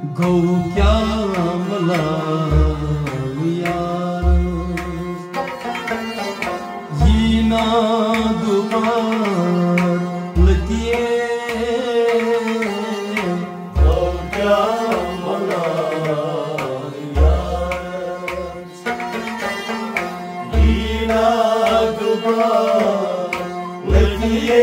Gaukia mala yaar yina dumar latiye Gaukia mala yaar yina dumar latiye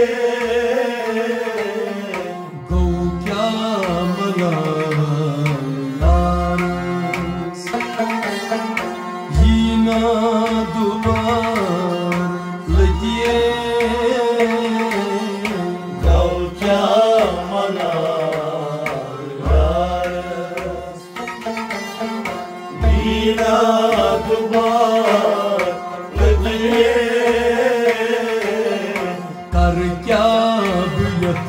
Kar kya biyat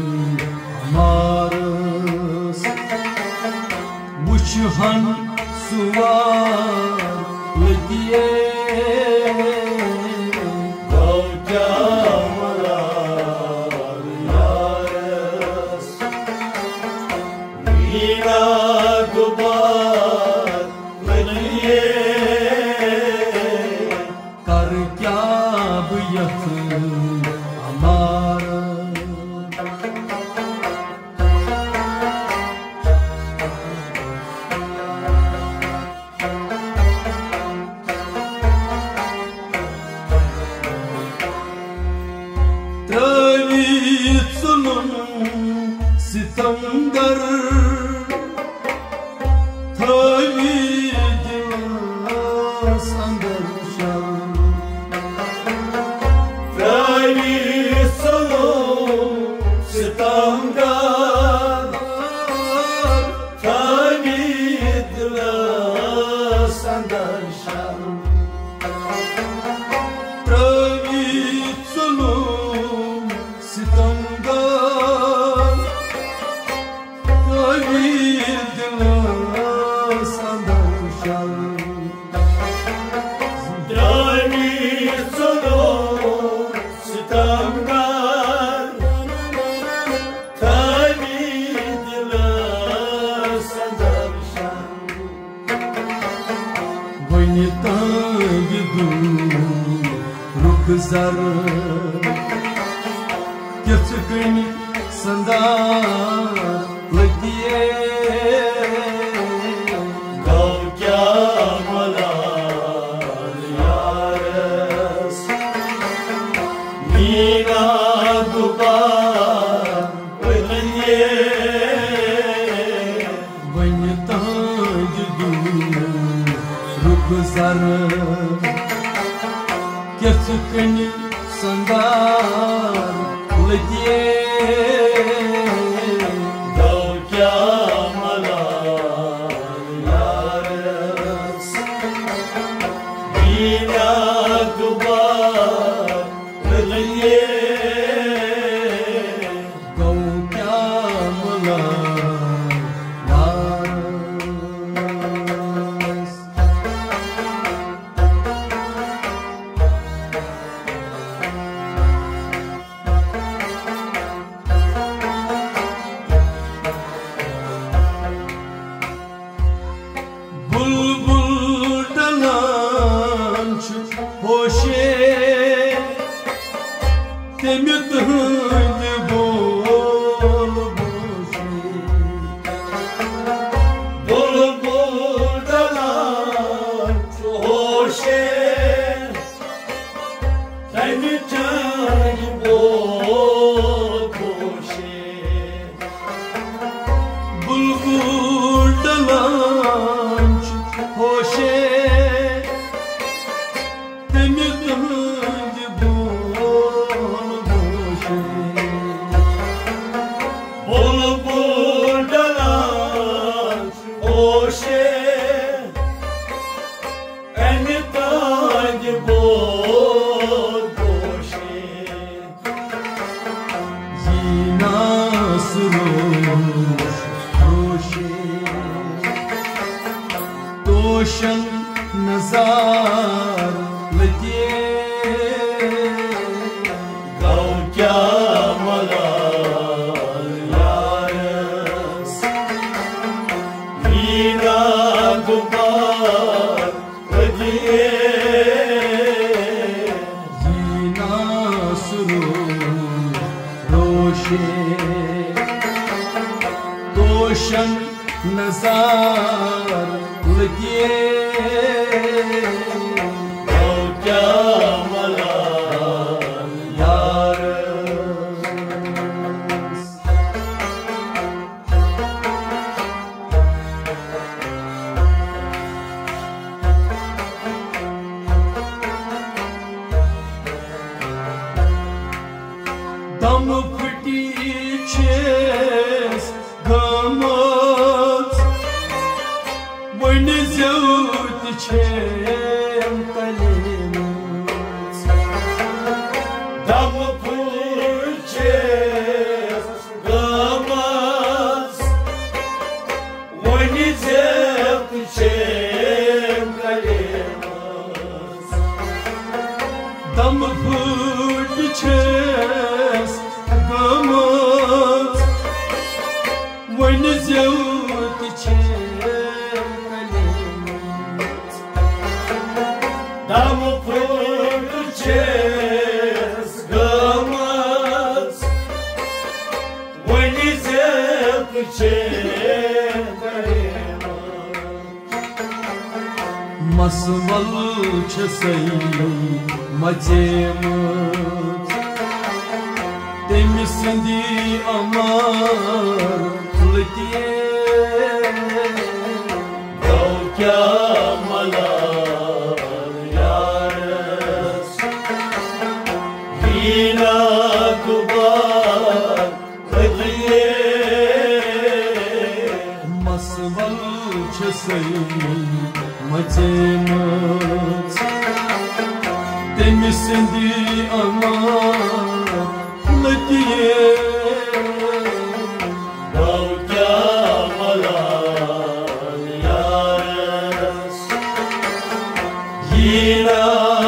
maras Bushhan suvar ladiye Gaukia mala yaras Veena dubar ladiye Kar kya biyat Sitamgar thavi dilas andar sham thavi salom sitamgar thavi dilas andar sham thavi salom sitamgar Zar Gerçekini sandar ladiye Gaukia mala yaras Veena dubar ladiye Vanyata jidu rukzar Gerçekini sandar ladiye Gaukia mala yaras Veena dubar ladiye Gaukia mala Bulbul dalan hoşe temit hındı bol boşe Bulbul dalan hoşe temit hındı bol boşe Bulbul dalan hoşe temit hındı bol boşe Bulbul dalan hoşe temit hındı bol boşe Yina suruş hoşe Toshan nazar ladiye Gaukia mala yaras दुबार दिए जीना सुरू रोशे दोशन नजार लगे क्या मला यार दम फटी छेस गमत वन ज़्याद छेम कलेमत दम फूचे गमस वनी ज़ेब छेम कलेमस दम फट छेस गमत वन ज़्याद छेम कलेमत दम फूचे गमस वनी ज़ेब छेम कलेमस मसवल छसई मजेमत तेमिस संदी अमर लतिए क्या मला यारस हीना दुबार दिए मसवल छसई मजेमत तेमिस संदी अमर लतिए क्या मला यारस हीना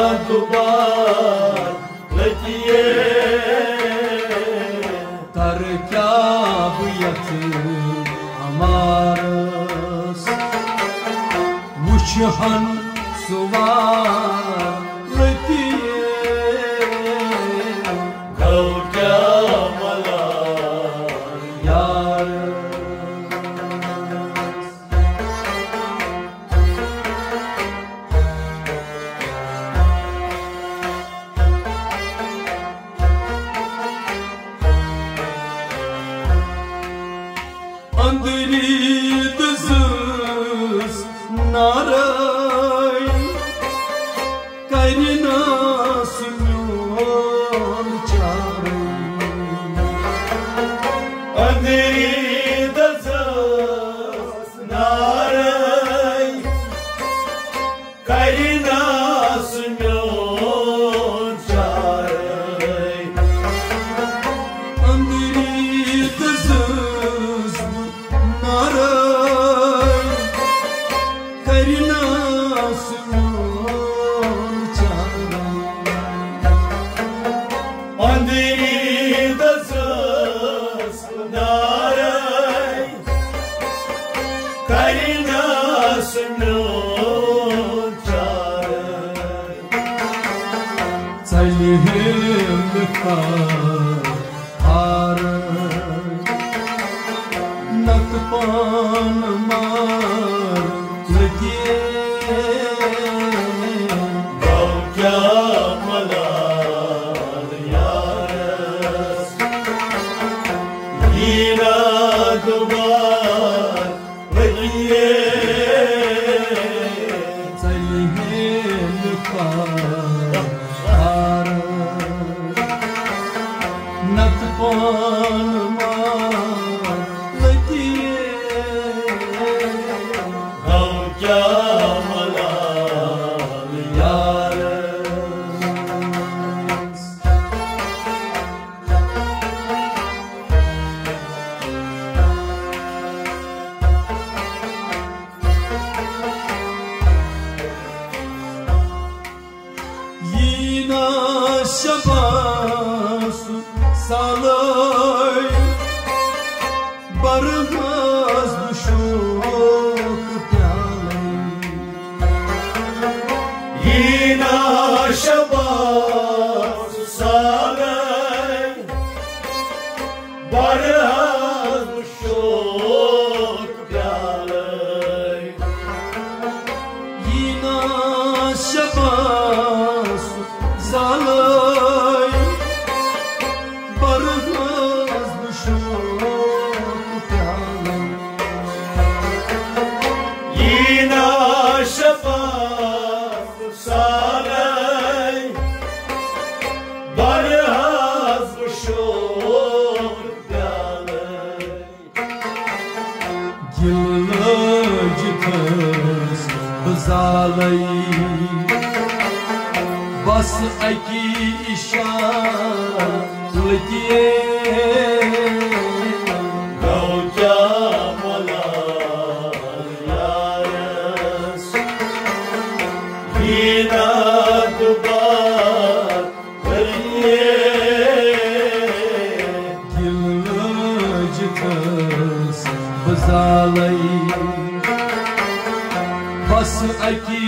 दुबार दिए कर क्या बुयत हमारस वुचहन सुवार लतिए क्या मला यार अंदरी दज़स नाराय करना सुन्योन चाराय अंधेरी दज़स नाराय करिना सुन्यो चाराय अंदरी दज़स नाराय करना सुन्योन चाराय अंधेरी दज़स नाराय करिना सुन्यो चाराय चलिहिम हार नत पान मार लगे क्या मला यारस हीना दुबार दिए चलिहिम हार नत पान मार लगे क्या मला यारस शबास सालय बरहज शोक प्यालय lăgică-s băzalăi Bas aki işaretiye Gauja mala yaras Bina dubar kariye Dil lăgică-s băzalăi Bas aki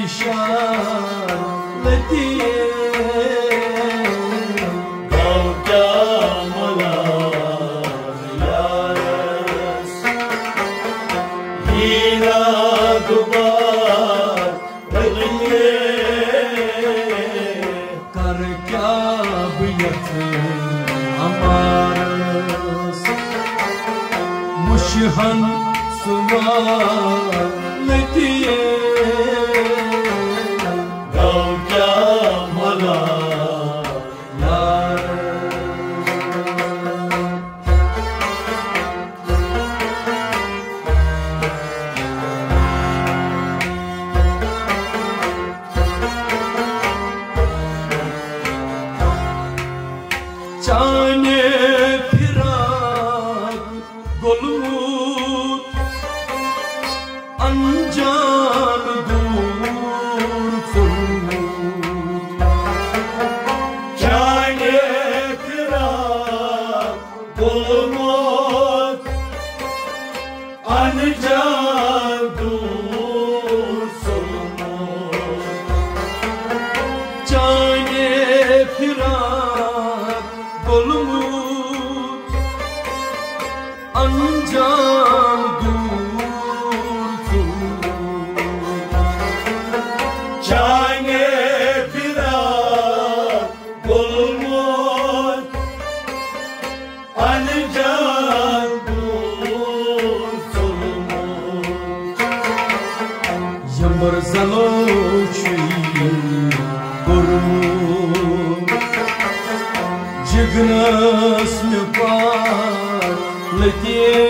işaretiye Gauja mala yaras Bina dubar kariye Kar kya biyat amaras Muşhan suvaletiye Gauja mala Chane firak golmut Anjan dur fulmut Chane firak bulmut Anjan dur sulmut Chane firak golmut Anjan dur fulmut Chane firak bulmut Anjan dur sulmut Yambar zalochi gormut Jignas me par letiye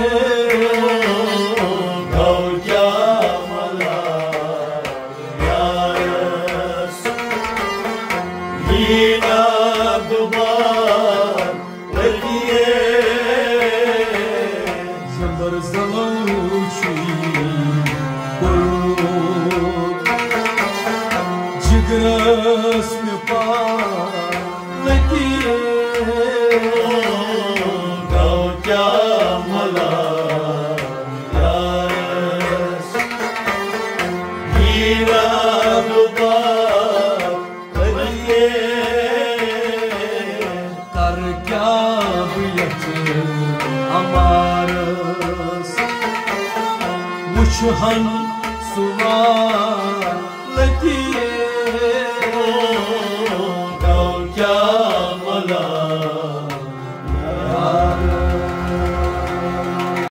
Gauja mala yaras Bina dubar kariye Yambar zalochi gormut Jignas me par letiye Gauja mala yaras Bina dubar kariye Kar kya biyat amaras Muşhan suvar